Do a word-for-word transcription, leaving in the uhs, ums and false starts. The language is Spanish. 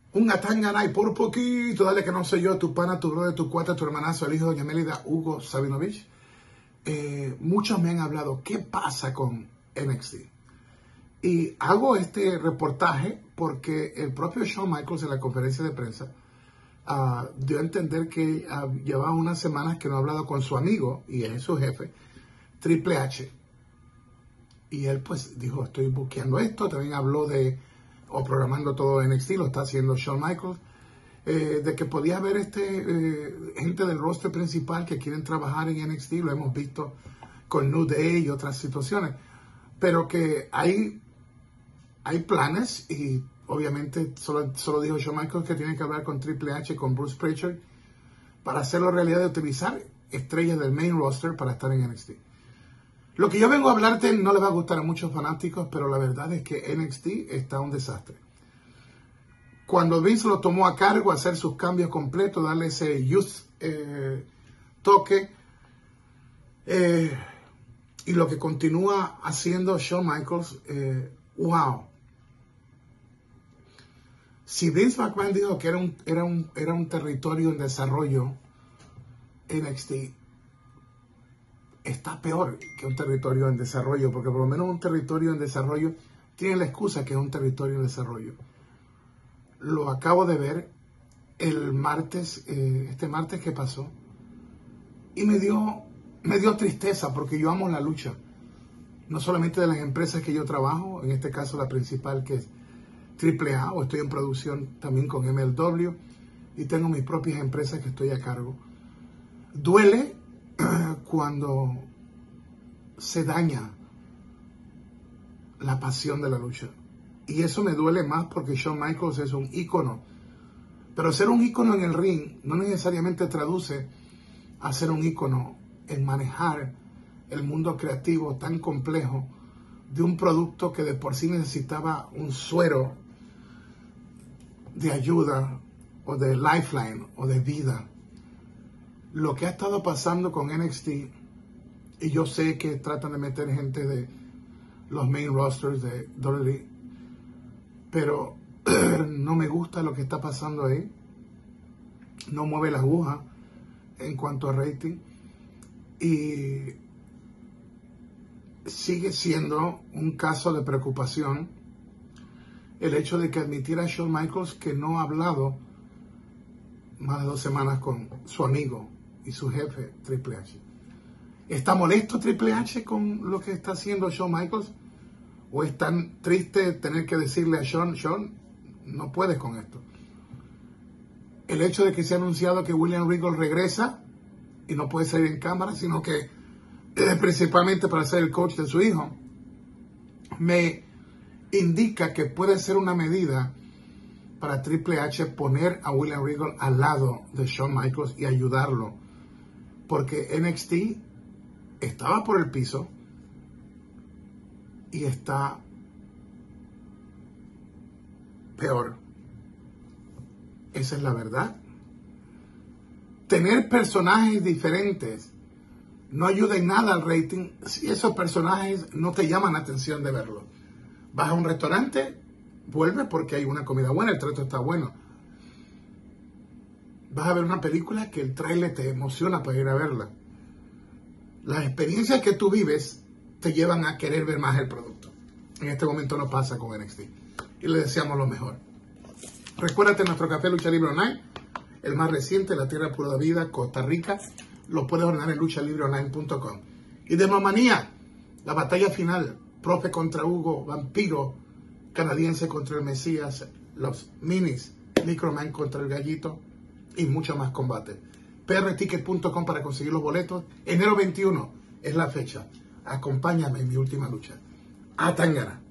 Un Atangana y por poquito, dale que no soy yo, tu pana, tu brother, tu cuata, tu hermanazo, el hijo de doña Mélida, Hugo Sabinovich. Eh, muchos me han hablado, ¿qué pasa con N X T? Y hago este reportaje porque el propio Shawn Michaels en la conferencia de prensa uh, dio a entender que uh, llevaba unas semanas que no ha hablado con su amigo, y es su jefe, Triple H. Y él pues dijo, estoy buscando esto. También habló de, o programando todo N X T, lo está haciendo Shawn Michaels, eh, de que podía haber este, eh, gente del roster principal que quieren trabajar en N X T. Lo hemos visto con New Day y otras situaciones. Pero que hay, hay planes, y obviamente solo, solo dijo Shawn Michaels que tiene que hablar con Triple H, con Bruce Pritchard, para hacerlo realidad de utilizar estrellas del main roster para estar en N X T. Lo que yo vengo a hablarte no le va a gustar a muchos fanáticos, pero la verdad es que N X T está un desastre. Cuando Vince lo tomó a cargo, hacer sus cambios completos, darle ese youth eh, toque, eh, y lo que continúa haciendo Shawn Michaels, eh, wow. Si Vince McMahon dijo que era un, era un, era un territorio en desarrollo, N X T está peor que un territorio en desarrollo, porque por lo menos un territorio en desarrollo tiene la excusa que es un territorio en desarrollo. Lo acabo de ver el martes, eh, este martes que pasó, y me dio, me dio tristeza, porque yo amo la lucha, no solamente de las empresas que yo trabajo, en este caso la principal que es Triple A, o estoy en producción también con M L W, y tengo mis propias empresas que estoy a cargo. Duele cuando se daña la pasión de la lucha. Y eso me duele más porque Shawn Michaels es un ícono. Pero ser un ícono en el ring no necesariamente traduce a ser un ícono en manejar el mundo creativo tan complejo de un producto que de por sí necesitaba un suero de ayuda, o de lifeline, o de vida. Lo que ha estado pasando con N X T, y yo sé que tratan de meter gente de los main rosters de W W E, pero no me gusta lo que está pasando ahí. No mueve la aguja en cuanto a rating, y sigue siendo un caso de preocupación el hecho de que admitiera a Shawn Michaels que no ha hablado más de dos semanas con su amigo y su jefe, Triple H. ¿Está molesto Triple H con lo que está haciendo Shawn Michaels? ¿O es tan triste tener que decirle a Shawn, Shawn, no puedes con esto? El hecho de que se ha anunciado que William Regal regresa y no puede salir en cámara, sino que eh, principalmente para ser el coach de su hijo, me indica que puede ser una medida para Triple H poner a William Regal al lado de Shawn Michaels y ayudarlo. Porque N X T estaba por el piso y está peor. Esa es la verdad. Tener personajes diferentes no ayuda en nada al rating si esos personajes no te llaman la atención de verlo. Vas a un restaurante, vuelve porque hay una comida buena, el trato está bueno. Vas a ver una película que el tráiler te emociona para ir a verla. Las experiencias que tú vives te llevan a querer ver más el producto. En este momento no pasa con N X T. Y le deseamos lo mejor. Recuérdate nuestro café Lucha Libre Online, el más reciente, la tierra pura de vida, Costa Rica. Lo puedes ordenar en lucha libre online punto com. Y de Mamanía, la batalla final, Profe contra Hugo, Vampiro, Canadiense contra el Mesías, los minis, Microman contra el Gallito, y mucho más combate. P R ticket punto com para conseguir los boletos. Enero veintiuno es la fecha. Acompáñame en mi última lucha. A Tangana.